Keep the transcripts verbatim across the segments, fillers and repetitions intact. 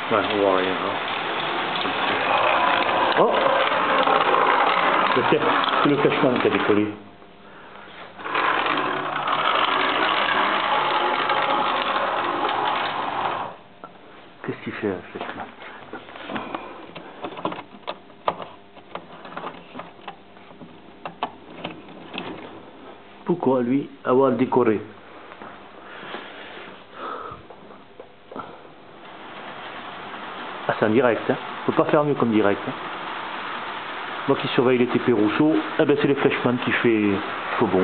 Ouais, on voit rien. Hein. Oh, c'est le flashman qui a décollé. Qu'est-ce qu'il fait, le flashman? Pourquoi lui avoir décoré? Ah, c'est en direct, hein. Faut pas faire mieux comme direct. Hein. Moi qui surveille les T P Rousseau, eh ben c'est le flashman qui fait faux bon.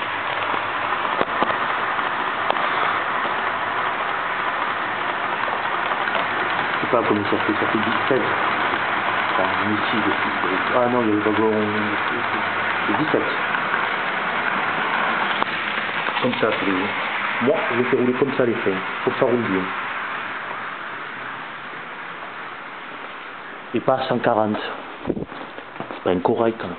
Je sais pas comment ça fait, ça fait dix-sept. Enfin, ici, de... Ah non, il y a le wagon. C'est dix-sept. Comme ça, tous les jours. Moi, je vais faire rouler comme ça les freins. Faut que ça roule bien. Et pas à cent quarante. C'est pas incorrect quand même.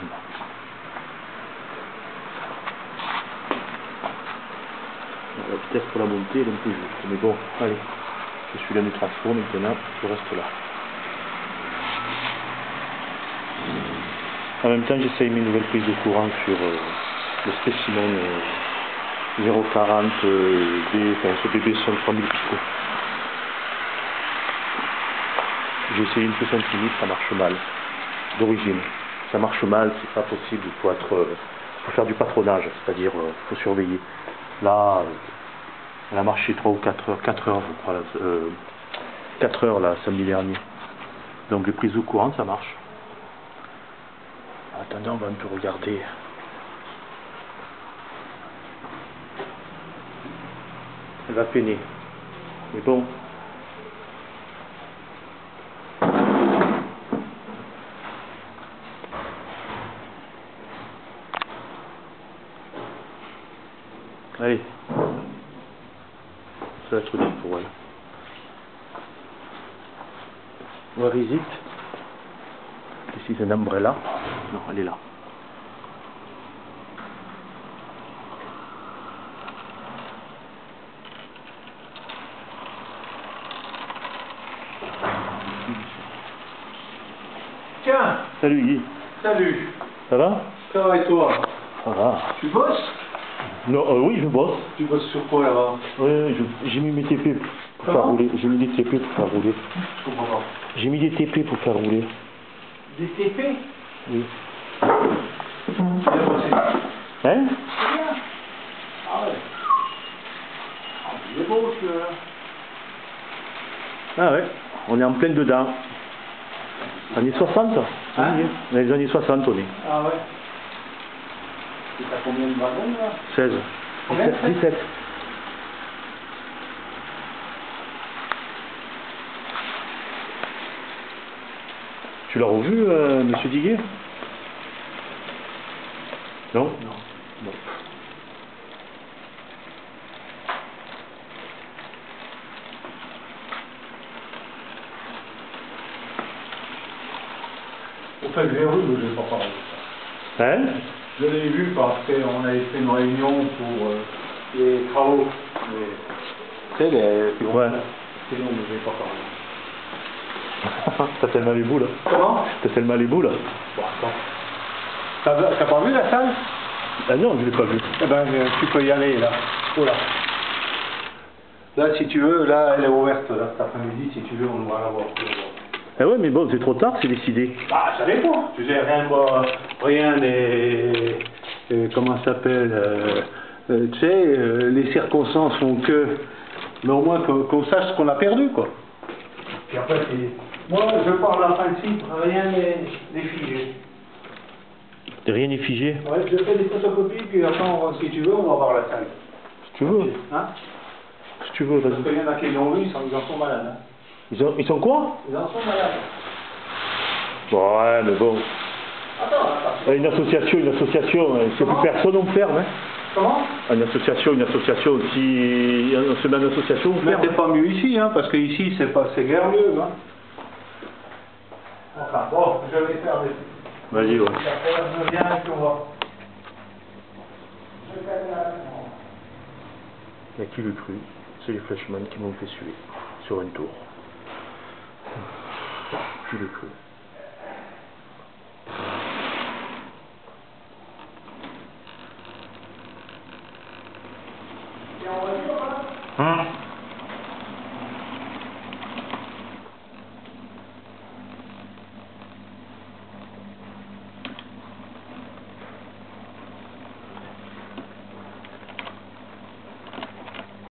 La vitesse pour la montée, elle est un peu juste. Mais bon, allez. Je suis là du transport maintenant, je reste là. En même temps, j'essaye mes nouvelles prises de courant sur euh, le spécimen euh, zéro quarante euh, D, enfin ce B B cent trois mille picots. J'ai essayé une soixante minutes, ça marche mal. D'origine. Ça marche mal, c'est pas possible, il faut être. Euh, faut faire du patronage, c'est-à-dire il euh, faut surveiller. Là, euh, elle a marché trois ou quatre heures, quatre heures je crois, là, euh, quatre heures là, samedi dernier. Donc les prises de courant, ça marche. Attendez, on va un peu regarder. Elle va peiner. Mais bon. Allez. Ça va être bien pour elle. Where is it? This is an umbrella. Non, elle est là. Tiens. Salut Guy. Salut. Ça va? Ça va et toi? Ça va. Tu bosses? Non, euh, oui, je bosse. Tu bosses sur quoi là-bas? Oui, j'ai mis mes T P pour Comment? faire rouler. J'ai mis des T P pour faire rouler. Je comprends pas. J'ai mis des T P pour faire rouler. Des T P? Oui. Bien bossé. Hein? C'est bien. Ah ouais. Ah, il est beau ce là. Ah ouais, on est en plein dedans. Années soixante? Hein? Dans les années soixante, on est. Ah ouais. Et t'as combien de wagons là? seize. Combien? dix-sept. Tu l'as revu, euh, monsieur Diguet? Non? Non. Bon. Au fait, je l'ai vu, mais je n'ai pas parlé de ça. Hein? Je l'ai vu parce qu'on avait fait une réunion pour euh, les travaux. Les... Tu sais, les... Ouais. Sinon, je ne vais pas parler. T'as fait le Malibu là? Comment? T'as fait le Malibu là? Bon, attends. T'as t'as pas vu la salle? Ah non, je l'ai pas vu. Eh ben, euh, tu peux y aller, là. Oh là. Là, si tu veux, là, elle est ouverte, là, cet après-midi, si tu veux, on va la voir. Eh ouais, mais bon, c'est trop tard, c'est décidé. Bah, ça dépend. Tu sais, rien, moi, rien n'est... euh, comment ça s'appelle euh, euh, Tu sais, euh, les circonstances font que... Mais au moins qu'on qu'on sache ce qu'on a perdu, quoi. Puis après, c'est... Moi, je parle en principe, rien n'est figé. Rien n'est figé. Ouais, je fais des photocopies, puis après, on, si tu veux, on va voir la salle. Si tu veux. Hein? Si tu veux, Parce qu'il vas-y. y en a qui l'ont vu, ils, sont, ils en sont malades. Hein. Ils, ont- ils sont quoi? Ils en sont malades. Bon, ouais, mais bon. Attends, attends. Une association, une association, euh, c'est plus personne, on ferme, hein. Comment? Une association, une association, si on se met en association, on Mais ferme. c'est pas mieux ici, hein, parce que ici, c'est pas, c'est guère mieux, hein. Enfin, bon, je vais faire des... Vas-y, ouais. Je viens et puis on va... Je fais la... Il y a qui le cru? C'est les flashman qui m'ont fait suer sur une tour. Je l'ai cru.